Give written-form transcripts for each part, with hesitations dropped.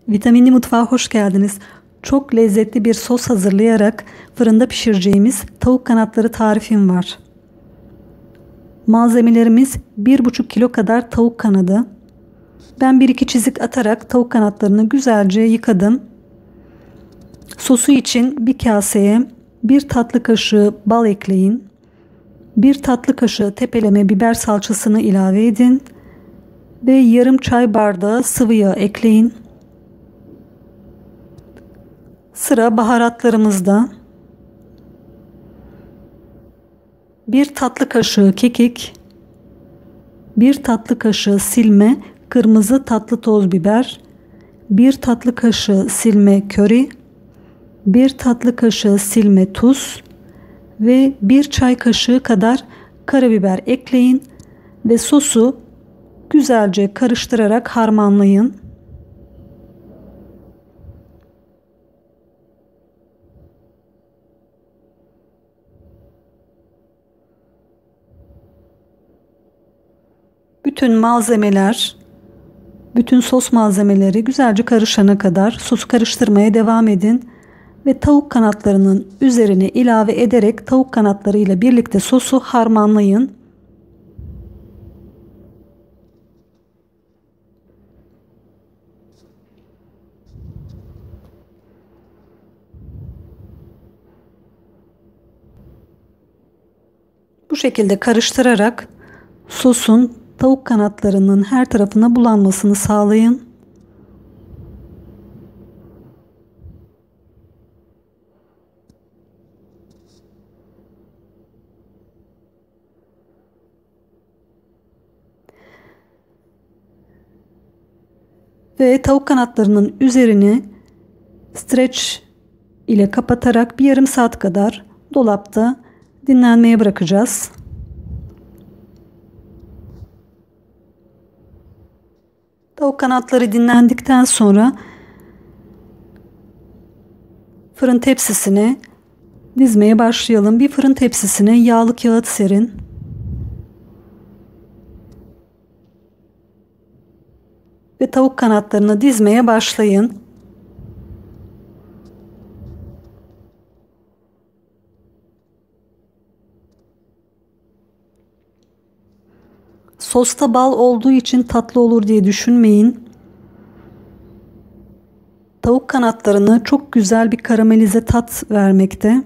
Vitaminli mutfağa hoş geldiniz. Çok lezzetli bir sos hazırlayarak fırında pişireceğimiz tavuk kanatları tarifim var. Malzemelerimiz 1,5 kilo kadar tavuk kanadı. Ben 1-2 çizik atarak tavuk kanatlarını güzelce yıkadım. Sosu için bir kaseye 1 tatlı kaşığı bal ekleyin. 1 tatlı kaşığı tepeleme biber salçasını ilave edin. Ve yarım çay bardağı sıvı yağ ekleyin. Sıra baharatlarımızda. 1 tatlı kaşığı kekik, 1 tatlı kaşığı silme kırmızı tatlı toz biber, 1 tatlı kaşığı silme köri, 1 tatlı kaşığı silme tuz ve 1 çay kaşığı kadar karabiber ekleyin ve sosu güzelce karıştırarak harmanlayın. Bütün malzemeler, bütün sos malzemeleri güzelce karışana kadar sosu karıştırmaya devam edin ve tavuk kanatlarının üzerine ilave ederek tavuk kanatlarıyla birlikte sosu harmanlayın. Bu şekilde karıştırarak sosun tavuk kanatlarının her tarafına bulanmasını sağlayın. Ve tavuk kanatlarının üzerini streç ile kapatarak bir yarım saat kadar dolapta dinlenmeye bırakacağız. Tavuk kanatları dinlendikten sonra fırın tepsisine dizmeye başlayalım. Bir fırın tepsisine yağlı kağıt serin. Ve tavuk kanatlarını dizmeye başlayın. Sosta bal olduğu için tatlı olur diye düşünmeyin. Tavuk kanatlarını çok güzel bir karamelize tat vermekte.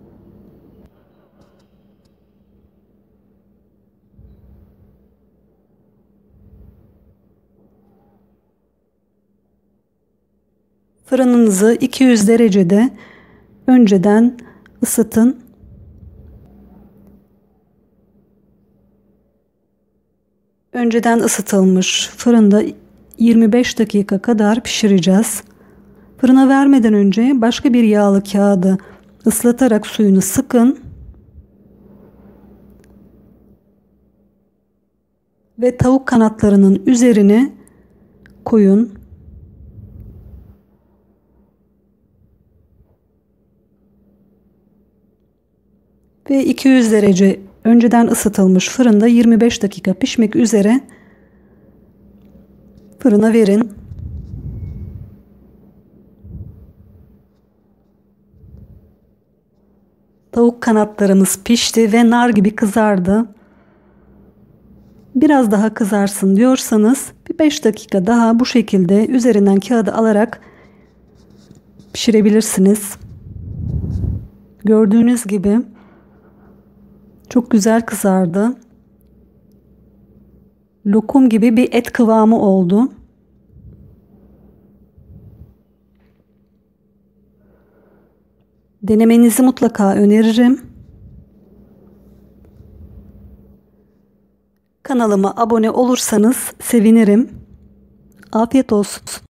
Fırınınızı 200 derecede önceden ısıtın. Önceden ısıtılmış fırında 25 dakika kadar pişireceğiz. Fırına vermeden önce başka bir yağlı kağıdı ıslatarak suyunu sıkın. Ve tavuk kanatlarının üzerine koyun. Ve 200 derece önceden ısıtılmış fırında 25 dakika pişmek üzere fırına verin. Tavuk kanatlarımız pişti ve nar gibi kızardı. Biraz daha kızarsın diyorsanız bir 5 dakika daha bu şekilde üzerinden kağıdı alarak pişirebilirsiniz. Gördüğünüz gibi çok güzel kızardı. Lokum gibi bir et kıvamı oldu. Denemenizi mutlaka öneririm. Kanalıma abone olursanız sevinirim. Afiyet olsun.